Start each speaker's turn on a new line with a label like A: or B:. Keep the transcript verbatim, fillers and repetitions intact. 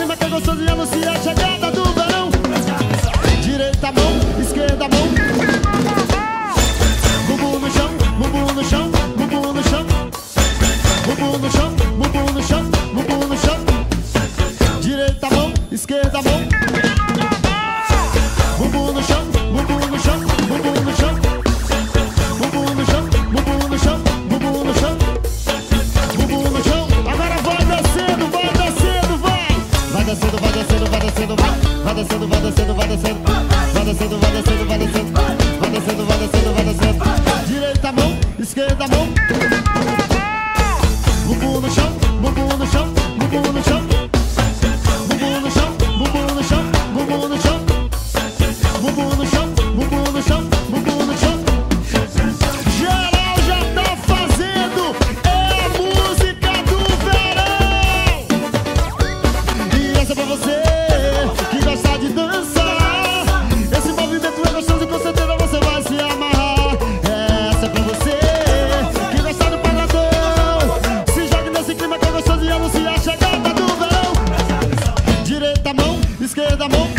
A: clima que é gostoso e anuncia a chegada do verão. Direita mão, esquerda mão. Bumbum no chão, bumbum no chão, bumbum no chão. Bumbum no chão, bumbum no chão, bumbum no chão. Direita mão, esquerda mão. Bumbum no chão, bumbum no chão, bumbum no chão. Bumbum no chão, bumbum no chão, bumbum no chão. Bumbum no chão. Agora vai descendo, vai descendo, vai. Vai descendo, vai descendo, vai descendo, vai. Vai descendo, vai descendo, vai descendo. Vai descendo, vai descendo, vai descendo. Vai descendo, vai descendo, vai descendo. Direita mão, esquerda mão. Bumbum no chão, bumbum no chão, bumbum no chão. Bumbum no chão, bumbum no chão, bumbum no chão. Bumbum no chão, bumbum no chão, bumbum no chão. Geral já tá fazendo, é a música do verão. E essa é pra você que gosta de dançar. Esse movimento é gostoso e com certeza você vai se amarrar. Essa é pra você que gosta do pagodão. Se jogue nesse clima que é gostoso e anuncia a chegada do verão. Direita mão, esquerda mão.